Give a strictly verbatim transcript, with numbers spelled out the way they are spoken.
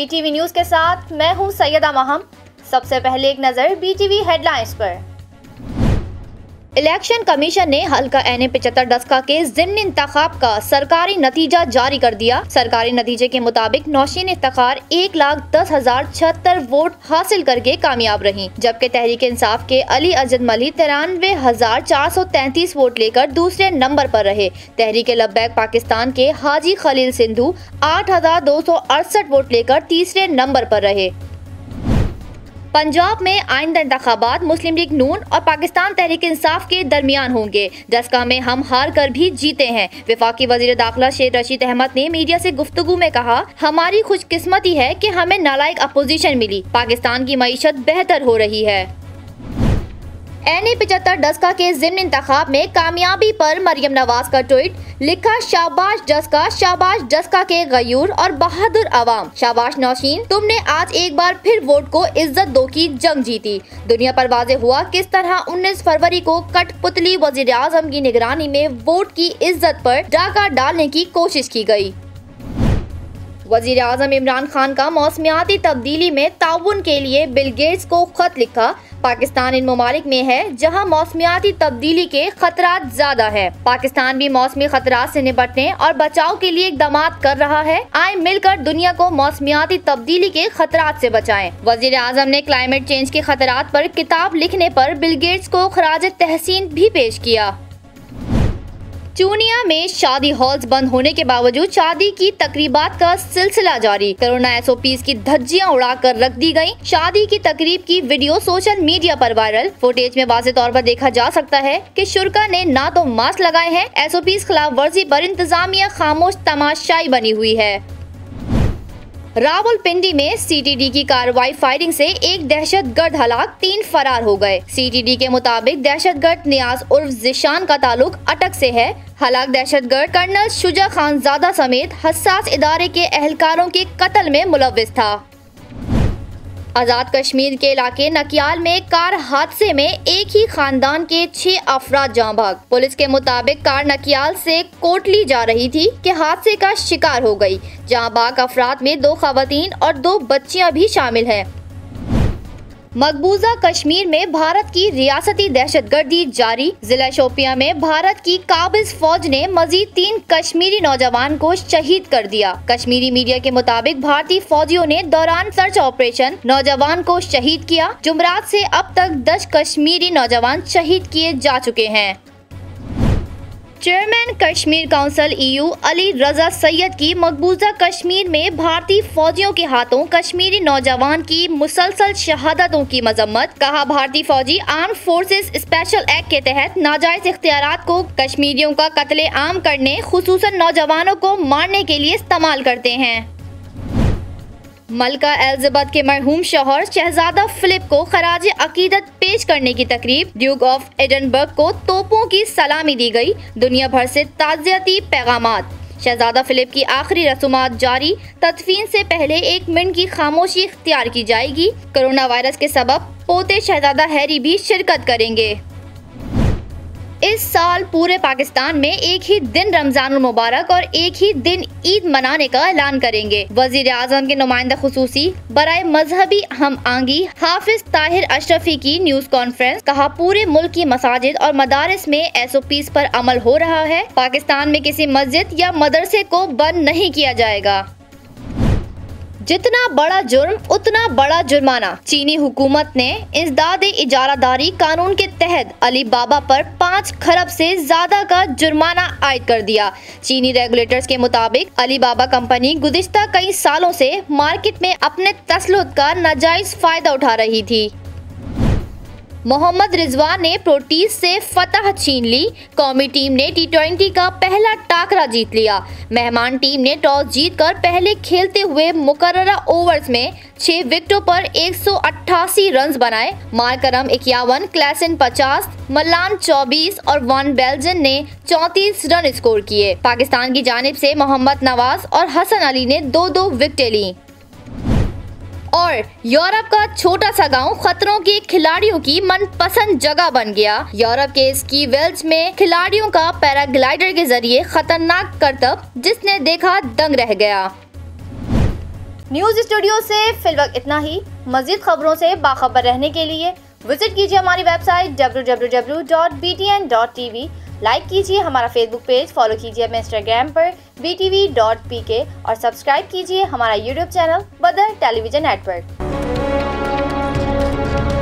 BTV news के साथ मैं हूं सैयदा महम। सबसे पहले एक नजर बीटीवी हेडलाइंस पर। इलेक्शन कमीशन ने हल्का एन ए पचहत्तर दस्का के ज़िम्नी इंतखाब का सरकारी नतीजा जारी कर दिया। सरकारी नतीजे के मुताबिक नौशीन इफ्तिखार एक लाख दस हजार छिहत्तर वोट हासिल करके कामयाब रही, जबकि तहरीक इंसाफ के अली अजद मलिक तिरानवे हजार चार सौ तैंतीस वोट लेकर दूसरे नंबर पर रहे। तहरीक लब्बैक पाकिस्तान के हाजी खलील सिंधु आठ हजार दो सौ अड़सठ वोट लेकर तीसरे नंबर पर रहे। पंजाब में आइंदा इंतखाबात मुस्लिम लीग नून और पाकिस्तान तहरीक इंसाफ के दरमियान होंगे। दस्का में हम हार कर भी जीते हैं। वफाकी वजीर दाखिला शेख रशीद अहमद ने मीडिया से गुफ्तगू में कहा, हमारी खुशकिस्मती है कि हमें नालायक अपोजिशन मिली। पाकिस्तान की मईशत बेहतर हो रही है। एन ए पचहत्तर दस्का के ज़िम्नी इंतखाब में कामयाबी पर मरियम नवाज का ट्वीट, लिखा शाबाश डस्का, शाबाश डस्का के गयूर और बहादुर अवाम, शाबाश नौशीन, तुमने आज एक बार फिर वोट को इज्जत दो की जंग जीती। दुनिया पर वाज़े हुआ किस तरह उन्नीस फरवरी को कठपुतली वज़ीर आज़म की निगरानी में वोट की इज्जत पर डाका डालने की कोशिश की गई। वज़ीर आज़म इमरान खान का मौसमियाती तब्दीली में ताउन के लिए बिल गेट्स को खत लिखा। पाकिस्तान इन ममालिक में है जहां मौसमियाती तब्दीली के खतरात ज्यादा है। पाकिस्तान भी मौसमी खतरात से निपटने और बचाव के लिए इक़दाम कर रहा है। आए मिलकर दुनिया को मौसमियाती तब्दीली के खतरात से बचाएं। वज़ीर आज़म ने क्लाइमेट चेंज के खतरात पर किताब लिखने पर बिल गेट्स को खराज तहसीन भी पेश किया। चूनिया में शादी हॉल्स बंद होने के बावजूद शादी की तकरीबात का सिलसिला जारी। कोरोना एस ओ पीज़ की धज्जियां उड़ाकर रख दी गयी। शादी की तकरीब की वीडियो सोशल मीडिया पर वायरल। फुटेज में वाज़ेह तौर पर देखा जा सकता है कि शुरका ने ना तो मास्क लगाए हैं। एस ओ पीज़ खिलाफ वर्जी पर इंतजामिया खामोश तमाशाई बनी हुई है। रावलपिंडी में सी टी डी की कार्रवाई फायरिंग से एक दहशतगर्द हलाक, तीन फरार हो गए। सी टी डी के मुताबिक दहशतगर्द नियाज उर्फ जिशान का ताल्लुक अटक से है। हलाक दहशतगर्द कर्नल शुजा खान ज़ादा समेत हसास इदारे के एहलकारों के कत्ल में मुलव्विस था। आज़ाद कश्मीर के इलाके नकियाल में कार हादसे में एक ही खानदान के छह अफराद जाँ भाग। पुलिस के मुताबिक कार नकियाल से कोटली जा रही थी कि हादसे का शिकार हो गई। जाँ भाग अफराद में दो खवातीन और दो बच्चियां भी शामिल हैं। मकबूजा कश्मीर में भारत की रियासती दहशतगर्दी जारी। जिला शोपिया में भारत की काबिज फौज ने मजीद तीन कश्मीरी नौजवान को शहीद कर दिया। कश्मीरी मीडिया के मुताबिक भारतीय फौजियों ने दौरान सर्च ऑपरेशन नौजवान को शहीद किया। जुमरात से अब तक दस कश्मीरी नौजवान शहीद किए जा चुके हैं। Chairman Kashmir council E U Ali Raza Syed की मकबूजा कश्मीर में भारतीय फौजियों के हाथों कश्मीरी नौजवान की मुसलसल शहादतों की मजम्मत। कहा, भारतीय फौजी आर्म फोर्सेस स्पेशल एक्ट के तहत नाजायज इख्तियारात को कश्मीरियों का कत्ले आम करने, खुसूसन नौजवानों को मारने के लिए इस्तेमाल करते हैं। मलका एलिजाबेथ के मरहूम शौहर शहजादा फिलिप को खराज अकीदत पेश करने की तकरीब। ड्यूक ऑफ एडनबर्ग को तोपों की सलामी दी गई। दुनिया भर से ताज़ियती पैगामात। शहजादा फिलिप की आखिरी रसूमात जारी। तदफीन से पहले एक मिनट की खामोशी इख्तियार की जाएगी। कोरोना वायरस के सबब पोते शहजादा हैरी भी शिरकत करेंगे। इस साल पूरे पाकिस्तान में एक ही दिन रमजान मुबारक और एक ही दिन ईद मनाने का ऐलान करेंगे। वजीर आजम के नुमाइंदा खुसूसी बराए मजहबी हम आंगी हाफिज ताहिर अशरफी की न्यूज कॉन्फ्रेंस। कहा, पूरे मुल्क की मसाजिद और मदारिस में एस ओ पीज़ पर अमल हो रहा है। पाकिस्तान में किसी मस्जिद या मदरसे को बंद नहीं किया जाएगा। जितना बड़ा जुर्म उतना बड़ा जुर्माना। चीनी हुकूमत ने इंसदाद इजारादारी कानून के तहत अली बाबा पर पाँच खरब से ज्यादा का जुर्माना आयद कर दिया। चीनी रेगुलेटर्स के मुताबिक अली बाबा कंपनी गुज़िश्ता कई सालों से मार्केट में अपने तसल्लुत का नाजायज फायदा उठा रही थी। मोहम्मद रिजवान ने प्रोटीज से फतह छीन ली। कौमी टीम ने टी ट्वेंटी का पहला टाकरा जीत लिया। मेहमान टीम ने टॉस जीतकर पहले खेलते हुए मुकर्ररा ओवर्स में छह विकेटों पर एक सौ अट्ठासी रन बनाए। मार्करम इक्यावन, क्लैसन पचास, मलान चौबीस और वन बेल्जन ने चौंतीस रन स्कोर किए। पाकिस्तान की जानिब से मोहम्मद नवाज और हसन अली ने दो दो विकेटें ली। और यूरोप का छोटा सा गांव खतरों के खिलाड़ियों की मनपसंद जगह बन गया। यूरोप के स्की वेल्स में खिलाड़ियों का पैराग्लाइडर के जरिए खतरनाक करतब जिसने देखा दंग रह गया। न्यूज स्टूडियो से फिलवक्त इतना ही। मजीद खबरों से बाखबर रहने के लिए विजिट कीजिए हमारी website W W W dot B T N dot T V. Like कीजिए हमारा फेसबुक पेज, फॉलो कीजिए हमें इंस्टाग्राम पर B T V dot P K और सब्सक्राइब कीजिए हमारा YouTube channel Badar television network.